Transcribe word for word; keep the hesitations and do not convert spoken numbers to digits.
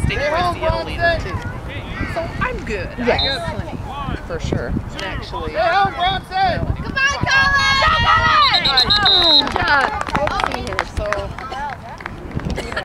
stay towards the end leader too. So I'm good. Yes. I got plenty. For sure. And actually, Stay home, Bronson!